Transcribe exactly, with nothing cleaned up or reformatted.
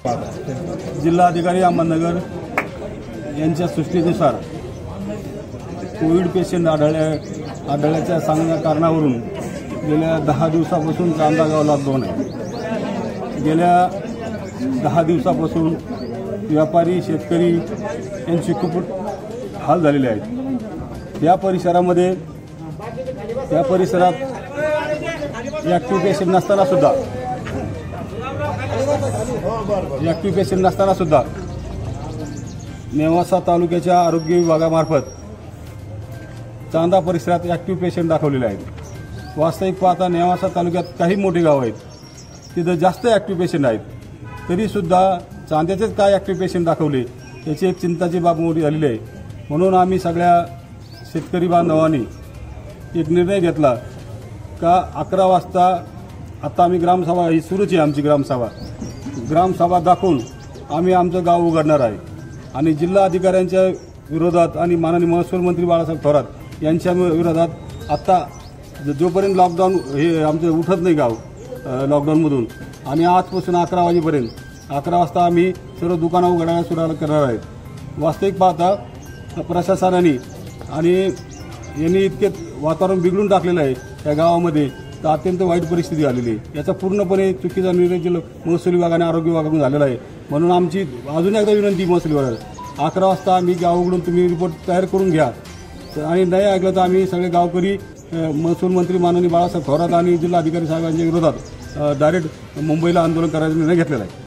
जिल्हाधिकारी अहमदनगर यांच्या सूचनेनुसार कोविड पेशंट आढळल्या आढळल्याच्या सांगण्या कारणावरून गेल्या दहा दिवसापासून चांदा गाव लॉकडाऊन आहे। गेल्या दहा दिवसापासून व्यापारी शेतकरी यांची खूप हाल झालेले आहेत। या परिसरामध्ये या परिसरात ॲक्टिव्ह पेशंट नसताना सुद्धा ॲक्टिव्ह पेशंट नसताना सुद्धा नेवासा तालुक्याच्या आरोग्य विभागामार्फत चांदा परिसरात ॲक्टिव्ह पेशंट दाखवलेले आहेत। वास्तविक पाहता नेवासा तालुक्यात काही मोठी गाव आहेत, तिथं जास्त ॲक्टिव्ह पेशंट आहेत, तरीसुद्धा चांद्याचेच काय ॲक्टिव्ह पेशंट दाखवले याची एक चिंताची बाब मोठी झालेली आहे। म्हणून आम्ही सगळ्या शेतकरी बांधवांनी एक निर्णय घेतला का अकरा वाजता आता आम्ही ग्रामसभा ही सुरूच आहे, आमची ग्रामसभा ग्रामसभा दाखवून आम्ही आमचं गाव उघडणार आहे आणि जिल्हा अधिकाऱ्यांच्या विरोधात आणि माननीय महसूल मंत्री बाळासाहेब थोरात यांच्या विरोधात आता जोपर्यंत लॉकडाऊन हे आमचं उठत नाही गाव लॉकडाऊनमधून आणि आजपासून अकरा वाजेपर्यंत अकरा वाजता आम्ही सर्व दुकानं उघडायला सुरुवात करणार आहेत। वास्तविक पाहता प्रशासनाने आणि यांनी इतके वातावरण बिघडून टाकलेलं आहे त्या गावामध्ये, तर अत्यंत वाईट परिस्थिती आलेली आहे। याचा पूर्णपणे चुकीचा निर्णय जिल्हा महसूल विभागाने आरोग्य विभागाकडून झालेला आहे। म्हणून आमची अजून एकदा विनंती महसूल विभागाला, अकरा वाजता आम्ही गाव उघडून तुम्ही रिपोर्ट तयार करून घ्या आणि नाही ऐकलं तर आम्ही सगळे गावकरी महसूल मंत्री माननीय बाळासाहेब थोरात आणि जिल्हाधिकारी साहेबांच्या विरोधात डायरेक्ट मुंबईला आंदोलन करायचा निर्णय घेतलेला आहे।